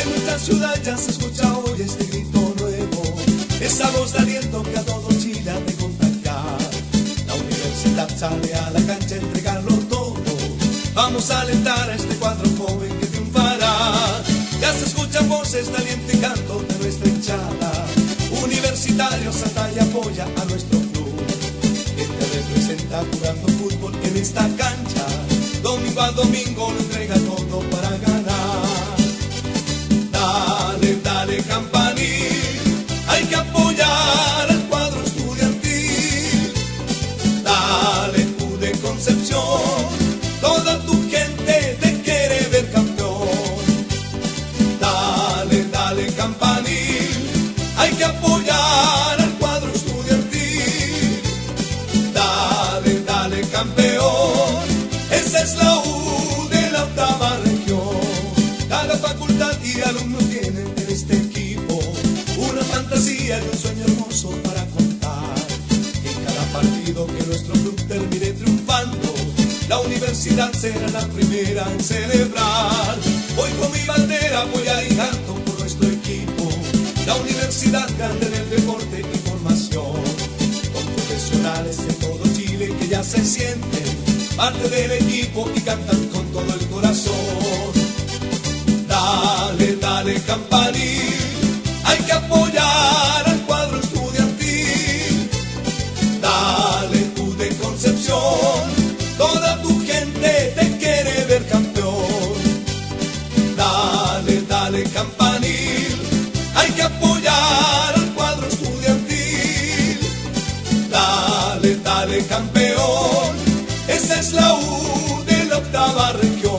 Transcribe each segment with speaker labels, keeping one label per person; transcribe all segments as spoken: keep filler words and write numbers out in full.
Speaker 1: En nuestra ciudad ya se escucha hoy este grito nuevo, esa voz de aliento que a todo Chile ha de contagiar. La universidad sale a la cancha a entregarlo todo. Vamos a alentar a este cuadro joven que triunfará. Ya se escuchan voces de aliento y canto de nuestra hinchada. Universitario salta y apoya a nuestro club, que te representa jugando fútbol en esta cancha. Domingo a domingo lo entrega todo para ganar. Dale, dale campanil, hay que apoyar al cuadro estudiantil. Dale tú de Concepción, toda tu gente te quiere ver campeón. Dale, dale campanil, hay que apoyar al cuadro estudiantil. Dale, dale campeón, esa es la U de la octava región. Cada facultad y alumnos tienen en este equipo una fantasía y un sueño hermoso para contar. En cada partido que nuestro club termine triunfando, la universidad será la primera en celebrar. Voy con mi bandera, voy a ir canto por nuestro equipo. La universidad grande del deporte y formación, con profesionales de todo Chile que ya se sienten parte del equipo y cantan con todo el corazón. Dale, dale campanil, hay que apoyar al cuadro estudiantil. Dale tú de Concepción, toda tu gente te quiere ver campeón. Dale, dale campanil, hay que apoyar al cuadro estudiantil. Dale, dale campeón, esa es la U de la octava región.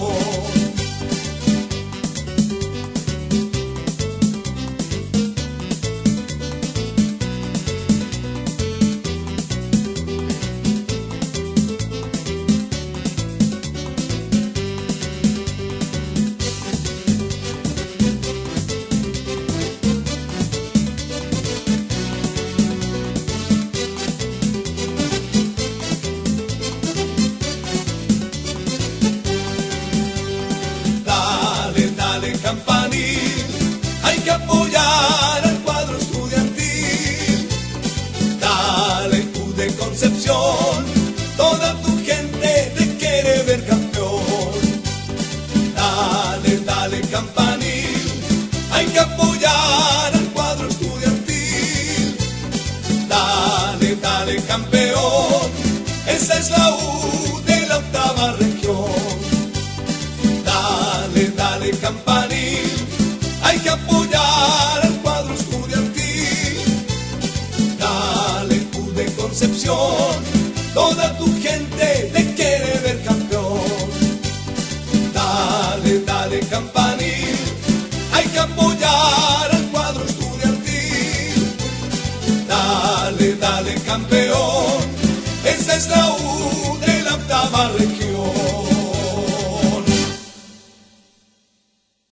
Speaker 1: Campanil, hay que apoyar al cuadro estudiantil. Dale tú de Concepción, toda tu gente te quiere ver campeón. Dale, dale campanil, hay que apoyar al cuadro estudiantil. Dale, dale campeón, esa es la U de la octava región. Dale, dale campanil, hay que apoyar al cuadro estudiantil. Dale tú de Concepción, toda tu gente te quiere ver campeón. Dale, dale campanil, hay que apoyar al cuadro estudiantil. Dale, dale campeón, esa es la U de la octava región.